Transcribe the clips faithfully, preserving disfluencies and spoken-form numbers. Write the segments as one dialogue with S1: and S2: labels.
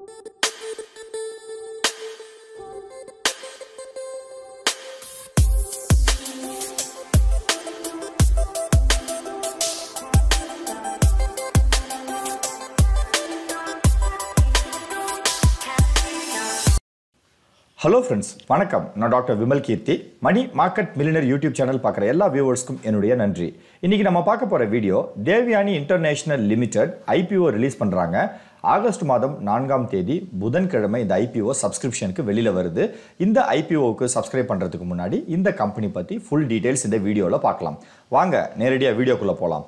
S1: Hello friends, வணக்கம். நான் doctor Vimal Keerthi. Money Market Millionaire YouTube channel பார்க்குற எல்லா வியூவர்ஸ்க்கும் என்னுடைய நன்றி. இன்னைக்கு நம்ம பார்க்க போற video Devyani International Limited I P O release பண்றாங்க. ஆகஸ்ட் மாதம் நான்காம் தேதி புதன்கிழமை இந்த I P O சப்ஸ்கிரிப்ஷனுக்கு வெளியில வருது. இந்த I P O-க்கு சப்ஸ்கிரைப் பண்றதுக்கு முன்னாடி இந்த கம்பெனி பத்தி ஃபுல் டீடைல்ஸ் இந்த வீடியோல பார்க்கலாம். வாங்க நேரடியா வீடியோக்குள்ள போலாம்.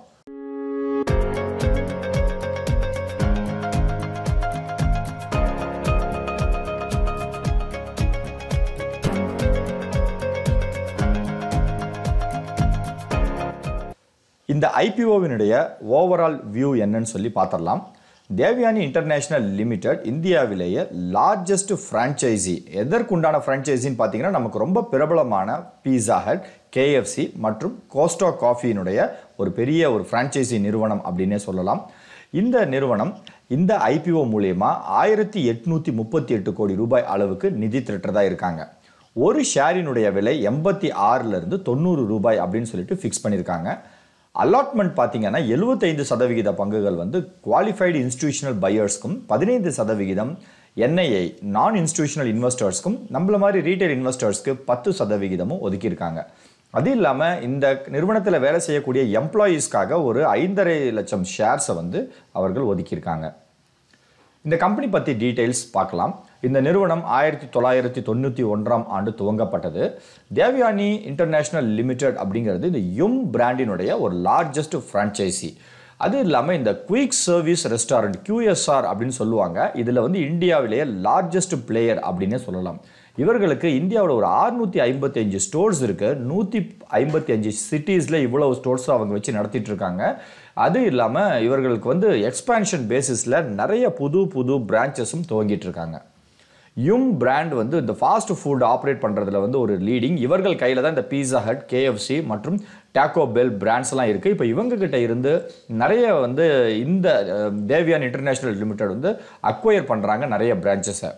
S1: இந்த I P O-வினுடைய ஓவரால் வியூ என்னன்னு சொல்லி பார்த்தரலாம். தேவ்யானி இன்டர்நேஷனல் லிமிடெட் இந்தியாவிலேயே லார்ஜஸ்ட் franchisee. எதற்குண்டான franchisee பார்த்தீங்கன்னா நமக்கு ரொம்ப பிரபலமான Pizza Hut, K F C மற்றும் கோஸ்டா காஃபியினுடைய ஒரு பெரிய ஒரு franchisee நிறுவனம் அப்படினே சொல்லலாம். இந்த நிறுவனம் இந்த I P O மூலமா ஆயிரத்து எண்ணூற்று முப்பத்தி எட்டு கோடி ரூபாய் அளவுக்கு நிதி திரட்டறதா இருக்காங்க. ஒரு ஷேரினுடைய விலை எண்பத்தி ஆறு ல இருந்து தொண்ணூறு ரூபாய் அப்படினு சொல்லிட்டு ஃபிக்ஸ் பண்ணிருக்காங்க. அலாட்மெண்ட் பாத்தீங்கன்னா எழுபத்தி ஐந்து சதவீதம் பங்குகள் வந்து குவாலிஃபைடு இன்ஸ்டிடியூஷனல் பையர்ஸ்க்கும் பதினைந்து சதவீதம் N I I நான் இன்ஸ்டிடியூஷனல் இன்வெஸ்டர்ஸ்க்கும் நம்மள மாதிரி ரீட்டைல் இன்வெஸ்டர்ஸ்க்கு பத்து சதவீதமும் ஒதுக்கி இருக்காங்க. அது இல்லாம இந்த நிறுவனத்துல வேலை செய்யக்கூடிய எம்ப்ளாயீஸ்க்காக ஒரு ஐந்தரை லட்சம் ஷேர்ஸ் வந்து அவர்கள் ஒதுக்கி இருக்காங்க. இந்த கம்பெனி பத்தி டீடைல்ஸ் பார்க்கலாம். இந்த நிறுவனம் ஆயிரத்து தொள்ளாயிரத்து தொண்ணூற்றி ஒன்றாம் ஆண்டு துவங்கப்பட்டது. தேவ்யானி இன்டர்நேஷனல் லிமிடெட் அப்படிங்கிறது இந்த யும் பிராண்டினுடைய ஒரு லார்ஜஸ்ட் franchisee. அது இல்லாமல் இந்த quick service restaurant Q S R அப்படின்னு சொல்லுவாங்க. இதில் வந்து இந்தியாவிலேயே லார்ஜஸ்ட் பிளேயர் அப்படின்னே சொல்லலாம். இவர்களுக்கு இந்தியாவில் ஒரு அறுநூற்றி ஐம்பத்தி ஐந்து ஸ்டோர்ஸ் இருக்கு. நூற்றி ஐம்பத்தி ஐந்து சிட்டிஸில் இவ்வளவு ஸ்டோர்ஸ் அவங்க வச்சு நடத்திட்டு இருக்காங்க. அது இல்லாமல் இவர்களுக்கு வந்து எக்ஸ்பான்ஷன் பேசிஸில் நிறைய புது புது பிரான்ச்சஸும் துவங்கிட்டு இருக்காங்க. யும் பிராண்ட் வந்து இந்த ஃபாஸ்ட் ஃபுட் ஆப்ரேட் பண்ணுறதுல வந்து ஒரு லீடிங். இவர்கள் கையில் தான் இந்த Pizza Hut, K F C மற்றும் டாக்கோ பெல் பிராண்ட்ஸ்லாம் இருக்குது. இப்போ இவங்க கிட்ட இருந்து நிறைய வந்து இந்த தேவ்யானி இன்டர்நேஷனல் லிமிடெட் வந்து அக்வயர் பண்ணுறாங்க நிறைய பிரான்ச்சஸை.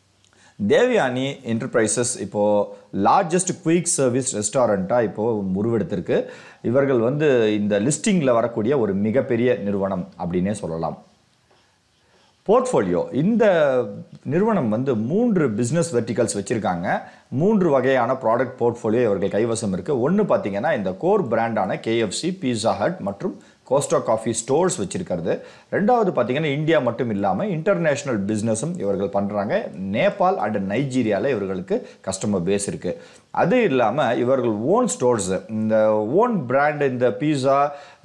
S1: தேவ்யானி என்டர்பிரைசஸ் இப்போது லார்ஜஸ்ட் குயிக் சர்வீஸ் ரெஸ்டாரண்ட்டாக இப்போது உருவெடுத்திருக்கு. இவர்கள் வந்து இந்த லிஸ்டிங்கில் வரக்கூடிய ஒரு மிகப்பெரிய நிறுவனம் அப்படின்னே சொல்லலாம். போர்ட்ஃபோலியோ, இந்த நிறுவனம் வந்து மூன்று பிஸ்னஸ் வெர்டிகல்ஸ் வச்சுருக்காங்க. மூன்று வகையான ப்ராடக்ட் போர்ட்ஃபோலியோ இவர்கள் கைவசம் இருக்குது. ஒன்று பார்த்தீங்கன்னா இந்த கோர் பிராண்டான K F C, Pizza Hut மற்றும் கோஸ்டா காஃபி ஸ்டோர்ஸ் வச்சிருக்கிறது. ரெண்டாவது பார்த்தீங்கன்னா இந்தியா மட்டும் இல்லாமல் இன்டர்நேஷ்னல் பிஸ்னஸும் இவர்கள் பண்ணுறாங்க. நேபாள் அண்ட் நைஜீரியாவில் இவர்களுக்கு கஸ்டமர் பேஸ் இருக்குது. அது இல்லாமல் இவர்கள் ஓன் ஸ்டோர்ஸ், இந்த ஓன் பிராண்ட் இந்த பீஸா,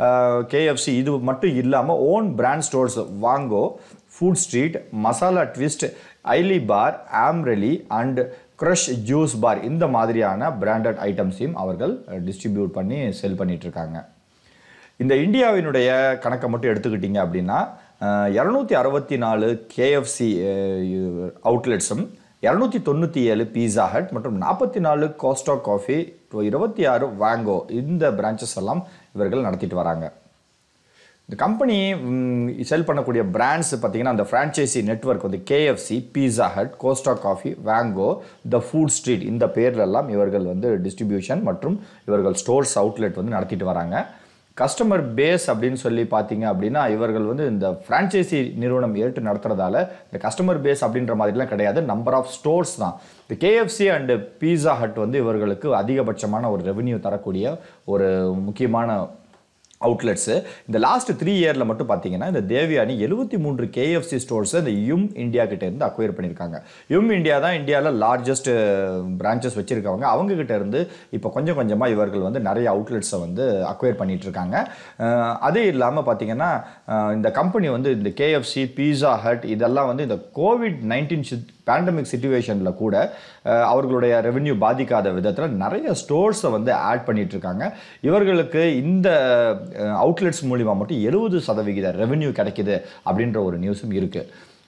S1: K F C இது மட்டும் இல்லாமல் own brand stores Vaango, Food Street, Masala Twist, Ile Bar, Amreli and Crush Juice Bar இந்த மாதிரியான பிராண்டட் ஐட்டம்ஸையும் அவர்கள் டிஸ்ட்ரிபியூட் பண்ணி செல் பண்ணிட்டு இருக்காங்க. இந்த இந்தியாவினுடைய கணக்கை மட்டும் எடுத்துக்கிட்டிங்க அப்படின்னா இரநூத்தி அறுபத்தி நாலு K F C அவுட்லெட்ஸும் இரநூத்தி தொண்ணூற்றி ஏழு பீஸா ஹட் மற்றும் நாற்பத்தி நாலு கோஸ்டா காஃபி, இருபத்தி ஆறு வாங்கோ இந்த பிரான்ச்சஸ் எல்லாம் இவர்கள் நடத்திட்டு வராங்க. இந்த கம்பெனி செல் பண்ணக்கூடிய பிராண்ட்ஸ் பார்த்தீங்கன்னா அந்த ஃப்ரான்ச்சைசி நெட்வொர்க் வந்து K F C, Pizza Hut, Costa Coffee, Vaango, the food street இந்த பேர்லெல்லாம் இவர்கள் வந்து டிஸ்ட்ரிபியூஷன் மற்றும் இவர்கள் ஸ்டோர்ஸ் அவுட்லெட் வந்து நடத்திட்டு வராங்க. கஸ்டமர் பேஸ் அப்படின்னு சொல்லி பார்த்தீங்க அப்படின்னா இவர்கள் வந்து இந்த ஃப்ரான்ச்சைசி நிறுவனம் ஏற்று நடத்துறதால இந்த கஸ்டமர் பேஸ் அப்படின்ற மாதிரிலாம் கிடையாது, நம்பர் ஆஃப் ஸ்டோர்ஸ் தான். இந்த K F C and Pizza Hut வந்து இவர்களுக்கு அதிகபட்சமான ஒரு ரெவென்யூ தரக்கூடிய ஒரு முக்கியமான அவுட்லெட்ஸு. இந்த லாஸ்ட் த்ரீ இயரில் மட்டும் பார்த்தீங்கன்னா இந்த தேவ்யானி எழுபத்தி மூன்று K F C ஸ்டோர்ஸை இந்த யும் இந்தியா கிட்ட இருந்து அக்வயர் பண்ணியிருக்காங்க. யும் இந்தியா தான் இந்தியாவில் லார்ஜஸ்ட் பிரான்ச்சஸ் வச்சுருக்கவங்க. அவங்ககிட்ட இருந்து இப்போ கொஞ்சம் கொஞ்சமாக இவர்கள் வந்து நிறைய அவுட்லெட்ஸை வந்து அக்வயர் பண்ணிட்டு இருக்காங்க. அதே இல்லாமல் பார்த்தீங்கன்னா இந்த கம்பெனி வந்து இந்த K F C, Pizza Hut இதெல்லாம் வந்து இந்த கோவிட் நைன்டீன் பேண்டமிக் சிச்சுவேஷனில் கூட அவர்களுடைய ரெவென்யூ பாதிக்காத விதத்தில் நிறைய ஸ்டோர்ஸை வந்து ஆட் பண்ணிட்டு இருக்காங்க. இவர்களுக்கு இந்த அவுட்லெட்ஸ் மூலிமா மட்டும் எழுபது சதவிகித ரெவென்யூ கிடைக்குது அப்படின்ற ஒரு நியூஸும் இருக்குது.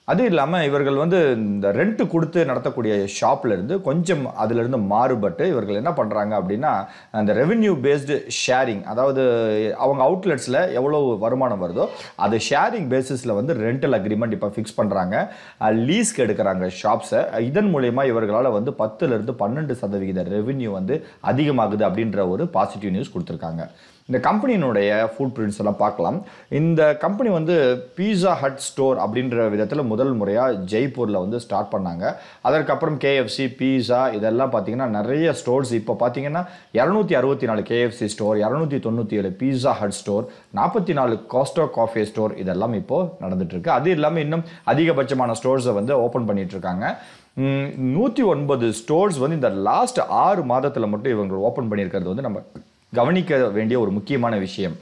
S1: அது இல்லாமல் இவர்கள் வந்து இந்த ரெண்ட் கொடுத்து நடத்தக்கூடிய ஷாப்ல இருந்து கொஞ்சம் அதிலிருந்து மாறுபட்டு இவர்கள் என்ன பண்ணுறாங்க அப்படின்னா அந்த ரெவென்யூ பேஸ்டு ஷேரிங், அதாவது அவங்க அவுட்லெட்ஸில் எவ்வளோ வருமானம் வருதோ அது ஷேரிங் பேசிஸில் வந்து ரெண்டல் அக்ரிமெண்ட் இப்போ ஃபிக்ஸ் பண்ணுறாங்க, லீஸ்க்கு எடுக்கிறாங்க ஷாப்ஸை. இதன் மூலயமா இவர்களால் வந்து பத்துலேருந்து பன்னெண்டு சதவிகித ரெவென்யூ வந்து அதிகமாகுது அப்படின்ற ஒரு பாசிட்டிவ் நியூஸ் கொடுத்துருக்காங்க. இந்த கம்பெனியினுடைய ஃபுட் பிரிண்ட்ஸ் எல்லாம் பார்க்கலாம். இந்த கம்பெனி வந்து பீஸா ஹட் ஸ்டோர் அப்படின்ற விதத்தில் முதல் முறையாக ஜெய்ப்பூரில் வந்து ஸ்டார்ட் பண்ணாங்க. அதற்கப்புறம் கேஎஃப்சி, பீஸா இதெல்லாம் பார்த்தீங்கன்னா நிறைய ஸ்டோர்ஸ் இப்போ பார்த்தீங்கன்னா இரநூத்தி அறுபத்தி நாலு கேஎஃப்சி ஸ்டோர், இரநூத்தி தொண்ணூற்றி ஏழு பீஸா ஹட் ஸ்டோர், நாற்பத்தி நாலு காஸ்டோ காஃபே ஸ்டோர் இதெல்லாம் இப்போது நடந்துட்டு இருக்கு. அது இல்லாமல் இன்னும் அதிகபட்சமான ஸ்டோர்ஸை வந்து ஓப்பன் பண்ணிட்டு இருக்காங்க. நூற்றி ஒன்பது ஸ்டோர்ஸ் வந்து இந்த லாஸ்ட் ஆறு மாதத்தில் மட்டும் இவங்க ஓப்பன் பண்ணியிருக்கிறது வந்து நம்ம கவனிக்க வேண்டிய ஒரு முக்கியமான விஷயம்.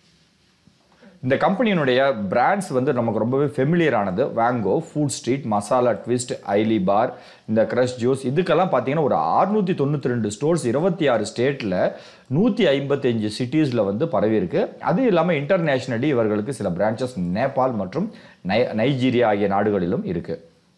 S1: இந்த கம்பெனியினுடைய பிராண்ட்ஸ் வந்து நமக்கு ரொம்பவே ஃபெமிலியரானது. Vaango, Food Street, Masala Twist, Ile Bar, இந்த க்ரஷ் ஜூஸ் இதுக்கெல்லாம் பார்த்தீங்கன்னா ஒரு அறுநூற்றி தொண்ணூற்றி ரெண்டு ஸ்டோர்ஸ் இருபத்தி ஆறு ஸ்டேட்டில் நூற்றி ஐம்பத்தஞ்சு சிட்டிஸில் வந்து பரவி இருக்கு. அது இல்லாமல் இன்டர்நேஷ்னலி இவர்களுக்கு சில பிரான்ச்சஸ் நேபாள் மற்றும் நை நைஜீரியா ஆகிய நாடுகளிலும் இருக்குது.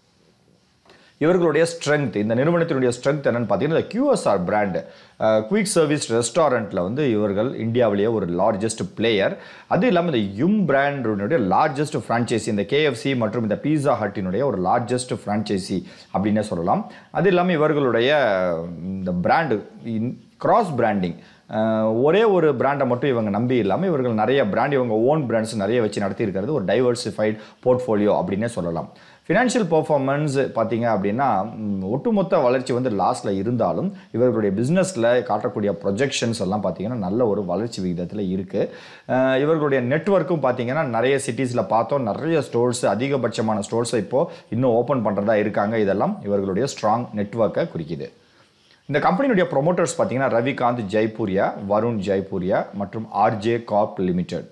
S1: இவர்களுடைய ஸ்ட்ரென்த், இந்த நிறுவனத்தினுடைய ஸ்ட்ரென்த் என்னன்னு பார்த்தீங்கன்னா இந்த கியூஎஸ்ஆர் பிராண்டு, குயிக் சர்வீஸ் ரெஸ்டாரண்ட்டில் வந்து இவர்கள் இந்தியாவிலேயே ஒரு லார்ஜஸ்ட் பிளேயர். அது இல்லாமல் இந்த யும் பிராண்டினுடைய லார்ஜஸ்ட் ஃப்ரான்ச்சைசி, இந்த கேஎஃப்சி மற்றும் இந்த பீஸா ஹட்டினுடைய ஒரு லார்ஜஸ்ட் ஃப்ரான்ச்சைசி அப்படின்னே சொல்லலாம். அது இல்லாமல் இவர்களுடைய இந்த பிராண்டு கிராஸ் பிராண்டிங், ஒரே ஒரு பிராண்டை மட்டும் இவங்க நம்பி இல்லாமல் இவர்கள் நிறைய பிராண்ட் இவங்க ஓன் பிராண்ட்ஸ் நிறைய வச்சு நடத்தி இருக்கிறது ஒரு டைவர்சிஃபைட் போர்ட்ஃபோலியோ அப்படின்னே சொல்லலாம். ஃபினான்ஷியல் பர்ஃபார்மன்ஸ் பார்த்தீங்க அப்படின்னா ஒட்டுமொத்த வளர்ச்சி வந்து லாஸ்ட்டில் இருந்தாலும் இவர்களுடைய பிஸ்னஸில் காட்டக்கூடிய ப்ரொஜெக்ஷன்ஸ் எல்லாம் பார்த்தீங்கன்னா நல்ல ஒரு வளர்ச்சி விகிதத்தில் இருக்குது. இவர்களுடைய நெட்வொர்க்கும் பார்த்தீங்கன்னா நிறைய சிட்டிஸில் பார்த்தோம், நிறைய ஸ்டோர்ஸ், அதிகபட்சமான ஸ்டோர்ஸை இப்போது இன்னும் ஓப்பன் பண்ணுறதா இருக்காங்க. இதெல்லாம் இவர்களுடைய ஸ்ட்ராங் நெட்வொர்க்கை குறிக்குது. இந்த கம்பெனியுடைய ப்ரொமோட்டர்ஸ் பார்த்தீங்கன்னா ரவிகாந்த் ஜெய்பூரியா, வருண் ஜெய்பூரியா மற்றும் ஆர்ஜே கார்ப் லிமிடெட்.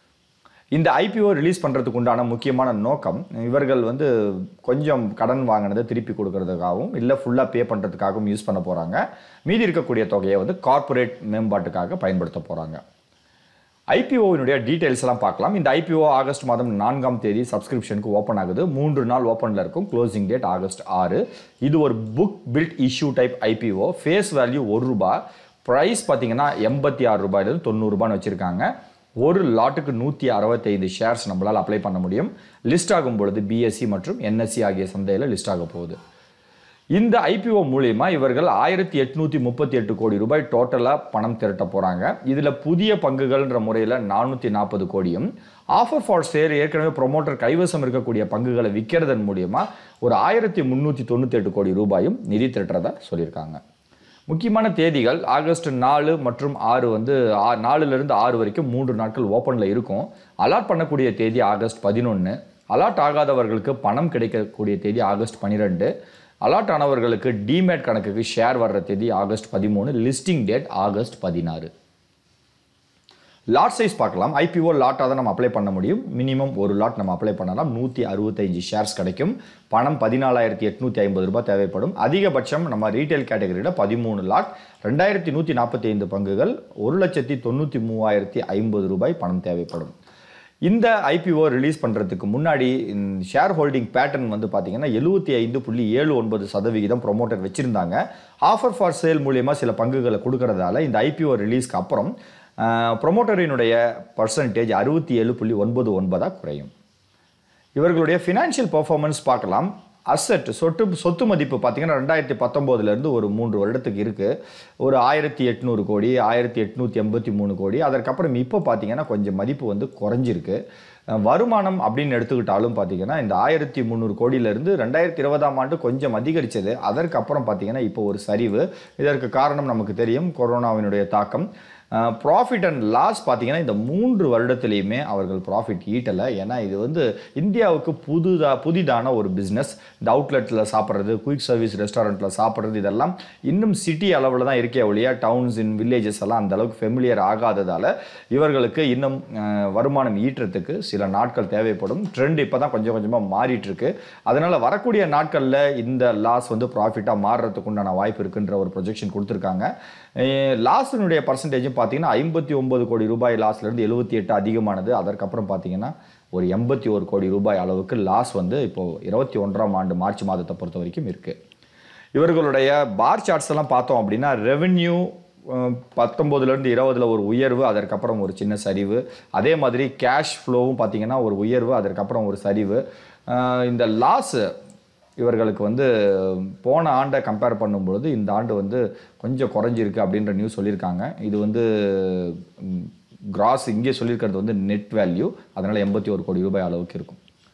S1: இந்த ஐபிஓ ரிலீஸ் பண்ணுறதுக்கு உண்டான முக்கியமான நோக்கம் இவர்கள் வந்து கொஞ்சம் கடன் வாங்கினதை திருப்பி கொடுக்கறதுக்காகவும் இல்லை ஃபுல்லாக பே பண்ணுறதுக்காகவும் யூஸ் பண்ண போகிறாங்க. மீதி இருக்கக்கூடிய தொகையை வந்து கார்ப்பரேட் மேம்பாட்டுக்காக பயன்படுத்த போகிறாங்க. ஐபிஓவினுடைய டீட்டெயில்ஸ் எல்லாம் பார்க்கலாம். இந்த ஐபிஓ ஆகஸ்ட் மாதம் நான்காம் தேதி சப்ஸ்கிரிப்ஷனுக்கு ஓப்பன் ஆகுது. மூன்று நாள் ஓப்பனில் இருக்கும். க்ளோசிங் டேட் ஆகஸ்ட் ஆறு. இது ஒரு book build issue type IPO. Face value ஒரு ரூபா. ப்ரைஸ் பார்த்தீங்கன்னா எண்பத்தி ஆறு ரூபாயிலிருந்து தொண்ணூறு ரூபான்னு வச்சுருக்காங்க. ஒரு லாட்டுக்கு நூற்றி அறுபத்தைந்து ஷேர்ஸ் நம்மளால் அப்ளை பண்ண முடியும். லிஸ்ட் ஆகும் பொழுது பிஎஸ்சி மற்றும் என்எஸ்சி ஆகிய சந்தையில் லிஸ்ட் ஆக போகுது. இந்த ஐபிஓ மூலிமா இவர்கள் ஆயிரத்தி எட்நூற்றி முப்பத்தி எட்டு கோடி ரூபாய் டோட்டலாக பணம் திரட்ட போகிறாங்க. இதில் புதிய பங்குகள்ன்ற முறையில் நானூற்றி நாற்பது கோடியும், ஆஃபர் ஃபார் சேல் ஏற்கனவே ப்ரொமோட்டர் கைவசம் இருக்கக்கூடிய பங்குகளை விற்கிறதன் மூலிமா ஒரு ஆயிரத்தி முந்நூற்றி தொண்ணூற்றி எட்டு கோடி ரூபாயும் நிதி திரட்டுறதா சொல்லியிருக்காங்க. முக்கியமான தேதிகள் ஆகஸ்ட் நாலு மற்றும் ஆறு வந்து நாலுலேருந்து ஆறு வரைக்கும் மூன்று நாட்கள் ஓப்பனில் இருக்கும். அலாட் பண்ணக்கூடிய தேதி ஆகஸ்ட் பதினொன்று. அலாட் ஆகாதவர்களுக்கு பணம் கிடைக்கக்கூடிய தேதி ஆகஸ்ட் பன்னிரெண்டு. அலாட் ஆனவர்களுக்கு டிமேட் கணக்குக்கு ஷேர் வர்ற தேதி ஆகஸ்ட் பதிமூணு. லிஸ்டிங் டேட் ஆகஸ்ட் பதினாறு. லாட் சைஸ் பார்க்கலாம். ஐபிஓ லாட்டாக தான் நம்ம அப்ளை பண்ண முடியும். மினிமம் ஒரு லாட் நம்ம அப்ளை பண்ணலாம். நூற்றி அறுபத்தைந்து ஷேர்ஸ் கிடைக்கும். பணம் பதினாலாயிரத்தி எட்நூற்றி ஐம்பது ரூபாய் தேவைப்படும். அதிகபட்சம் நம்ம ரீட்டைல் கேட்டகரியில் பதிமூணு லாட், ரெண்டாயிரத்தி நூற்றி நாற்பத்தி ஐந்து பங்குகள், ஒரு லட்சத்தி தொண்ணூற்றி மூவாயிரத்தி ஐம்பது ரூபாய் பணம் தேவைப்படும். இந்த ஐபிஓ ரிலீஸ் பண்ணுறதுக்கு முன்னாடி ஷேர் ஹோல்டிங் பேட்டர்ன் வந்து பார்த்தீங்கன்னா எழுபத்தி ஐந்து புள்ளி ஏழு ஒன்பது சதவிகிதம் ப்ரொமோட்டர் வச்சுருந்தாங்க. ஆஃபர் ஃபார் சேல் மூலியமாக சில பங்குகளை கொடுக்கறதால இந்த ஐபிஓ ரிலீஸ்க்கு அப்புறம் ப்ரொமோட்டரினுடைய பர்சன்டேஜ் அறுபத்தி ஏழு புள்ளி ஒன்பது ஒன்பதாக குறையும். இவர்களுடைய ஃபினான்ஷியல் பர்ஃபார்மன்ஸ் பார்க்கலாம். அசெட் சொத்து சொத்து மதிப்பு பார்த்தீங்கன்னா ரெண்டாயிரத்தி பத்தொம்போதுலேருந்து ஒரு மூன்று வருடத்துக்கு இருக்குது. ஒரு ஆயிரத்தி எட்நூறு கோடி, ஆயிரத்தி எட்நூற்றி எண்பத்தி மூணு கோடி. அதற்கப்புறம் இப்போ பார்த்தீங்கன்னா கொஞ்சம் மதிப்பு வந்து குறைஞ்சிருக்கு. வருமானம் அப்படின்னு எடுத்துக்கிட்டாலும் பார்த்தீங்கன்னா இந்த ஆயிரத்தி முந்நூறு கோடியிலேருந்து ரெண்டாயிரத்தி இருபதாம் ஆண்டு கொஞ்சம் அதிகரித்தது. அதற்கப்புறம் பார்த்தீங்கன்னா இப்போ ஒரு சரிவு. இதற்கு காரணம் நமக்கு தெரியும், கொரோனாவினுடைய தாக்கம். ப்ராஃபிட் அண்ட் லாஸ் பார்த்தீங்கன்னா இந்த மூன்று வருடத்துலேயுமே அவர்கள் ப்ராஃபிட் ஈட்டலை. ஏன்னா இது வந்து இந்தியாவுக்கு புதுதா புதிதான ஒரு பிஸ்னஸ். இந்த அவுட்லெட்டில் சாப்பிட்றது, குயிக் சர்வீஸ் ரெஸ்டாரண்ட்டில் சாப்பிட்றது இதெல்லாம் இன்னும் சிட்டி அளவில் தான் இருக்கே ஒழிய டவுன்ஸ் இன் வில்லேஜஸ் எல்லாம் அந்த அளவுக்கு ஃபெமிலியர் ஆகாததால் இவர்களுக்கு இன்னும் வருமானம் ஈட்டுறதுக்கு சில நாட்கள் தேவைப்படும். ட்ரெண்ட் இப்போ தான் கொஞ்சம் கொஞ்சமாக மாறிட்டுருக்கு. அதனால் வரக்கூடிய நாட்களில் இந்த லாஸ் வந்து ப்ராஃபிட்டாக மாறுறதுக்கு உண்டான வாய்ப்பு இருக்குன்ற ஒரு ப்ரொஜெக்ஷன் கொடுத்துருக்காங்க. லாஸினுடைய பர்சன்டேஜும் பார்த்தீங்கன்னா ஐம்பத்தி ஒன்பது கோடி ரூபாய் லாஸ்லேருந்து எழுபத்தி எட்டு அதிகமானது. அதற்கப்புறம் பார்த்தீங்கன்னா ஒரு எண்பத்தி ஒரு கோடி ரூபாய் அளவுக்கு லாஸ் வந்து இப்போது இருபத்தி ஒன்றாம் ஆண்டு மார்ச் மாதத்தை பொறுத்த வரைக்கும் இருக்குது. இவர்களுடைய பார் சார்ட்ஸ் எல்லாம் பார்த்தோம் அப்படின்னா ரெவென்யூ பத்தொம்போதுலேருந்து இருபதில் ஒரு உயர்வு, அதற்கப்புறம் ஒரு சின்ன சரிவு. அதே மாதிரி கேஷ் ஃப்ளோவும் பார்த்திங்கன்னா ஒரு உயர்வு, அதற்கப்புறம் ஒரு சரிவு. இந்த லாஸ் இவர்களுக்கு வந்து போன ஆண்டை கம்பேர் பண்ணும்பொழுது இந்த ஆண்டு வந்து கொஞ்சம் குறைஞ்சிருக்கு அப்படின்ற நியூஸ் சொல்லியிருக்காங்க. இது வந்து கிராஸ் இங்கே சொல்லியிருக்கிறது வந்து நெட் வேல்யூ, அதனால் எண்பத்தி ஒரு கோடி ரூபாய் அளவுக்கு இருக்கும்.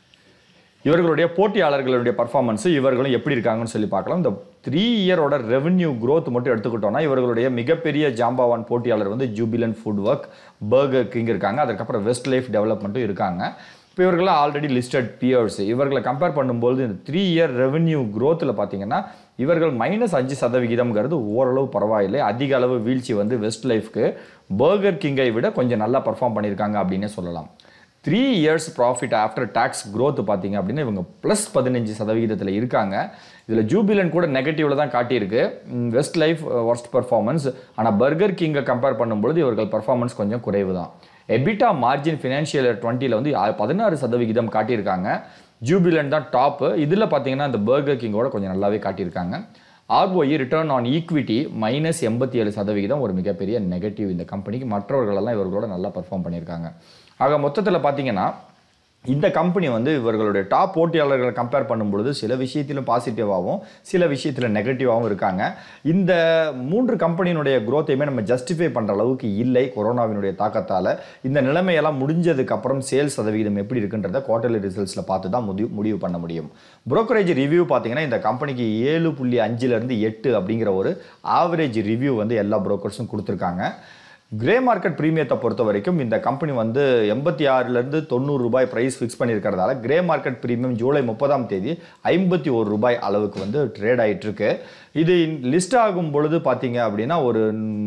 S1: இவர்களுடைய போட்டியாளர்களுடைய பர்ஃபார்மன்ஸு இவர்களும் எப்படி இருக்காங்கன்னு சொல்லி பார்க்கலாம். இந்த த்ரீ இயரோட ரெவென்யூ க்ரோத் மட்டும் எடுத்துக்கிட்டோம்னா இவர்களுடைய மிகப்பெரிய ஜாம்பாவான் போட்டியாளர் வந்து Jubilant Food Work, Burger King இருக்காங்க, அதுக்கப்புறம் வெஸ்ட் லைஃப் டெவலப்மெண்ட்டும் இருக்காங்க. இப்போ இவர்களாம் ஆல்ரெடி லிஸ்டட் பியர்ஸ். இவர்களை கம்பேர் பண்ணும்போது இந்த த்ரீ இயர் ரெவென்யூ க்ரோத்தில் பார்த்தீங்கன்னா இவர்கள் மைனஸ் அஞ்சு சதவிகிதம்ங்கிறது ஓரளவு பரவாயில்லை. அதிக அளவு வீழ்ச்சி வந்து வெஸ்ட் லைஃப்க்கு பர்கர் கிங்கை விட கொஞ்சம் நல்லா பர்ஃபார்ம் பண்ணியிருக்காங்க அப்படின்னே சொல்லலாம். Three years profit after tax growth பார்த்தீங்க அப்படின்னா இவங்க ப்ளஸ் பதினஞ்சு சதவிகிதத்தில் இருக்காங்க. இதில் ஜூபிலண்ட் கூட நெகட்டிவில் தான் காட்டியிருக்கு, வெஸ்ட் லைஃப் ஒர்ஸ்ட் பர்ஃபார்மன்ஸ். ஆனால் பர்கர் கிங்கை கம்பேர் பண்ணும்பொழுது இவர்கள் பர்ஃபார்மன்ஸ் கொஞ்சம் குறைவு தான். எபிட்டா மார்ஜின் ஃபினான்ஷியல் டுவெண்ட்டியில் வந்து பதினாறு சதவிகிதம் காட்டியிருக்காங்க. ஜூபிலண்ட் தான் டாப்பு. இதில் பார்த்தீங்கன்னா இந்த பர்கர் கிங்கோட கொஞ்சம் நல்லாவே காட்டியிருக்காங்க. ROE return on equity minus எண்பத்தி ஏழு சதவிகிதம் ஒரு மிகப்பெரிய நெகட்டிவ் இந்த கம்பெனிக்கு. மற்றவர்களெல்லாம் இவர்களோட நல்லா பர்ஃபார்ம் பண்ணியிருக்காங்க. ஆக மொத்தத்தில் பார்த்தீங்கன்னா இந்த கம்பெனி வந்து இவர்களுடைய டாப் போட்டியாளர்களை கம்பேர் பண்ணும்பொழுது சில விஷயத்திலும் பாசிட்டிவாகவும் சில விஷயத்தில் நெகட்டிவாகவும் இருக்காங்க. இந்த மூன்று கம்பெனியினுடைய க்ரோத்தையுமே நம்ம ஜஸ்டிஃபை பண்ணுற அளவுக்கு இல்லை கொரோனாவினுடைய தாக்கத்தால். இந்த நிலைமையெல்லாம் முடிஞ்சதுக்கப்புறம் சேல்ஸ் சதவீதம் எப்படி இருக்குன்றத குவார்டர்லி ரிசல்ட்ஸில் பார்த்து தான் முடிவு முடிவு பண்ண முடியும். புரோக்கரேஜ் ரிவ்யூ பார்த்தீங்கன்னா இந்த கம்பெனிக்கு ஏழு புள்ளி அஞ்சுலேருந்து எட்டு அப்படிங்கிற ஒரு ஆவரேஜ் ரிவ்யூ வந்து எல்லா புரோக்கர்ஸும் கொடுத்துருக்காங்க. கிரே மார்க்கெட் ப்ரீமியத்தை பொறுத்த வரைக்கும் இந்த கம்பெனி வந்து எண்பத்தி ஆறுலேருந்து தொண்ணூறு ரூபாய் ப்ரைஸ் ஃபிக்ஸ் பண்ணியிருக்கிறதால கிரே மார்க்கெட் ப்ரீமியம் ஜூலை முப்பதாம் தேதி ஐம்பத்தி ஒரு ரூபாய் அளவுக்கு வந்து ட்ரேட் ஆகிட்டுருக்கு. இது லிஸ்ட் ஆகும் பொழுது பார்த்தீங்க அப்படின்னா ஒரு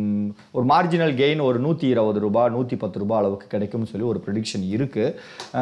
S1: ஒரு மார்ஜினல் கெயின் ஒரு நூற்றி இருபது ரூபாய் நூற்றி பத்து ரூபாய் அளவுக்கு கிடைக்கும்னு சொல்லி ஒரு ப்ரெடிக்ஷன் இருக்குது.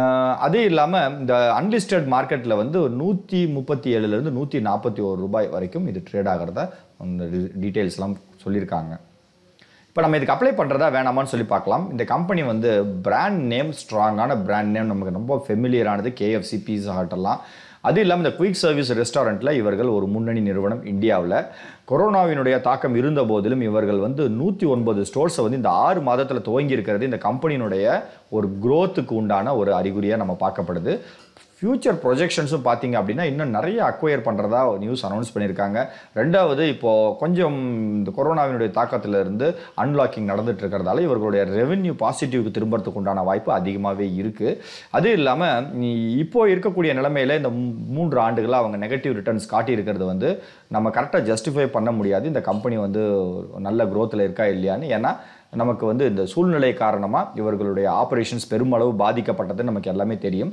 S1: அதே இல்லாமல் இந்த அன்லிஸ்டட் மார்க்கெட்டில் வந்து நூற்றி முப்பத்தி ஏழுலேருந்து நூற்றி நாற்பத்தி ஒரு ரூபாய் வரைக்கும் இது ட்ரேட் ஆகிறதா அந்த டீட்டெயில்ஸ்லாம் சொல்லியிருக்காங்க. இப்போ நம்ம இதுக்கு அப்ளை பண்ணுறதா வேணாமான்னு சொல்லி பார்க்கலாம். இந்த கம்பெனி வந்து பிராண்ட் நேம் ஸ்ட்ராங்கான பிராண்ட் நேம், நமக்கு ரொம்ப ஃபெமிலியரானது, கேஎஃப்சி, பீஸா ஹட் எல்லாம். அது இல்லாமல் இந்த குயிக் சர்வீஸ் ரெஸ்டாரண்ட்டில் இவர்கள் ஒரு முன்னணி நிறுவனம் இந்தியாவில். கொரோனாவினுடைய தாக்கம் இருந்த போதிலும் இவர்கள் வந்து நூற்றி ஒன்பது ஸ்டோர்ஸை வந்து இந்த ஆறு மாதத்தில் துவங்கி இருக்கிறது இந்த கம்பெனியினுடைய ஒரு க்ரோத்துக்கு உண்டான ஒரு அறிகுறியாக நம்ம பார்க்கப்படுது. ஃபியூச்சர் ப்ரொஜெக்ஷன்ஸும் பார்த்தீங்க அப்படின்னா இன்னும் நிறைய அக்வயர் பண்ணுறதா நியூஸ் அனௌன்ஸ் பண்ணியிருக்காங்க. ரெண்டாவது இப்போது கொஞ்சம் இந்த கொரோனாவினுடைய தாக்கத்தில் இருந்து அன்லாக்கிங் நடந்துட்டு இருக்கிறதால இவர்களுடைய ரெவென்யூ பாசிட்டிவ்க்கு திரும்புறதுக்கு உண்டான வாய்ப்பு அதிகமாகவே இருக்குது. அது இல்லாமல் இப்போது இருக்கக்கூடிய நிலைமையில் இந்த மூன்று ஆண்டுகளாக அவங்க நெகட்டிவ் ரிட்டர்ன்ஸ் காட்டியிருக்கிறது வந்து நம்ம கரெக்டாக ஜஸ்டிஃபை பண்ண முடியாது இந்த கம்பெனி வந்து நல்ல க்ரோத்தில் இருக்கா இல்லையான்னு. ஏன்னா நமக்கு வந்து இந்த சூழ்நிலை காரணமாக இவர்களுடைய ஆப்ரேஷன்ஸ் பெருமளவு பாதிக்கப்பட்டது நமக்கு எல்லாமே தெரியும்.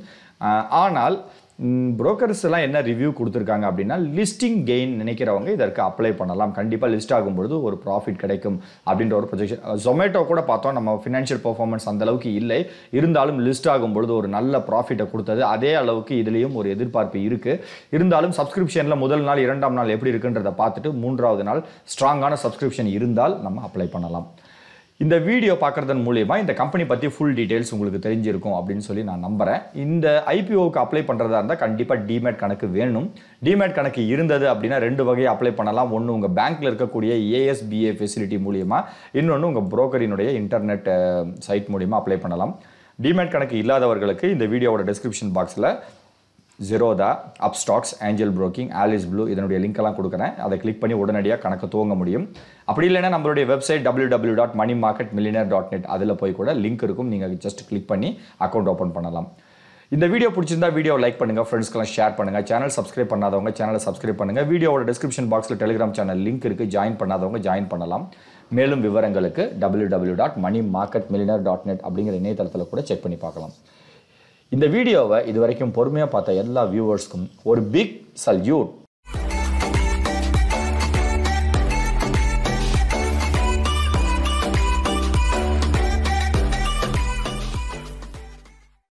S1: ஆனால் புரோக்கர்ஸ் எல்லாம் என்ன ரிவ்யூ கொடுத்துருக்காங்க அப்படின்னா லிஸ்டிங் கெயின் நினைக்கிறவங்க இதற்கு அப்ளை பண்ணலாம், கண்டிப்பாக லிஸ்ட் ஆகும்பொழுது ஒரு ப்ராஃபிட் கிடைக்கும் அப்படின்ற ஒரு ப்ரொஜெக்ஷன். ஜொமேட்டோ கூட பார்த்தோம், நம்ம ஃபினான்ஷியல் பர்ஃபார்மன்ஸ் அந்த அளவுக்கு இல்லை, இருந்தாலும் லிஸ்ட் ஆகும்பொழுது ஒரு நல்ல ப்ராஃபிட்டை கொடுத்தது. அதே அளவுக்கு இதுலேயும் ஒரு எதிர்பார்ப்பு இருக்குது. இருந்தாலும் சப்ஸ்கிரிப்ஷனில் முதல் நாள் இரண்டாம் நாள் எப்படி இருக்குன்றதை பார்த்துட்டு மூன்றாவது நாள் ஸ்ட்ராங்கான சப்ஸ்கிரிப்ஷன் இருந்தால் நம்ம அப்ளை பண்ணலாம். இந்த வீடியோ பார்க்குறதன் மூலியமாக இந்த கம்பெனி பற்றி ஃபுல் டீட்டெயில்ஸ் உங்களுக்கு தெரிஞ்சிருக்கும் அப்படின்னு சொல்லி நான் நம்புகிறேன். இந்த ஐபிஓவுக்கு அப்ளை பண்ணுறதா இருந்தால் கண்டிப்பாக டிமேட் கணக்கு வேணும். டிமேட் கணக்கு இருந்தது அப்படின்னா ரெண்டு வகையை அப்ளை பண்ணலாம். ஒன்று உங்கள் பேங்க்கில் இருக்கக்கூடிய ஏஎஸ்பிஏ ஃபெசிலிட்டி மூலியமாக, இன்னொன்று உங்கள் புரோக்கரினுடைய இன்டர்நெட் சைட் மூலியமாக அப்ளை பண்ணலாம். டிமேட் கணக்கு இல்லாதவர்களுக்கு இந்த வீடியோவோட டிஸ்கிரிப்ஷன் பாக்ஸில் ZERODHA, UPSTOX, Angel Broking, Alice Blue இதனுடைய லிங்க்கெல்லாம் கொடுக்குறேன். அதை கிளிக் பண்ணி உடனடியாக கணக்கு துவங்க முடியும். அப்படி இல்லைன்னா நம்மளுடைய website W W dot Money Market Millionaire dot net அதில் போய் கூட லிங்க் இருக்கும், நீங்கள் ஜஸ்ட் கிளிக் பண்ணி அக்கௌண்ட் ஓப்பன் பண்ணலாம். இந்த வீடியோ பிடிச்சிருந்தா வீடியோ லைக் பண்ணுங்கள், ஃப்ரெண்ட்ஸ்க்கெல்லாம் ஷேர் பண்ணுங்கள். சேனல் சப்ஸ்கிரைப் பண்ணாதவங்க சேனலை சப்ஸ்கிரைப் பண்ணுங்கள். வீடியோவோட டிஸ்கிரிப்ஷன் பாக்ஸில் டெலிகிராம் சேனல் லிங்க் இருக்குது, ஜாயின் பண்ணாதவங்க ஜாயின் பண்ணலாம். மேலும் விவரங்களுக்கு W W dot Money Market Millionaire dot net அப்படிங்கிற இணையதளத்தில் கூட செக் பண்ணி பார்க்கலாம். இந்த வீடியோவை இது வரைக்கும் பொறுமையாக பார்த்த எல்லா வியூவர்ஸ்க்கும் ஒரு பிக் சல்யூட்.